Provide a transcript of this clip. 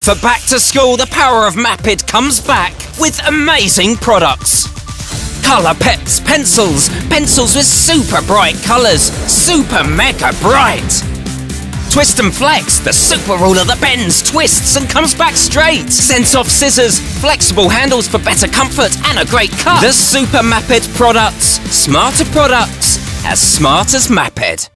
For back to school, the power of MAPED comes back with amazing products. Colour Peps pencils. Pencils with super bright colours. Super mega bright. Twist and Flex, the super ruler that bends, twists and comes back straight. Sense-off scissors, flexible handles for better comfort and a great cut. The Super MAPED products. Smarter products, as smart as MAPED.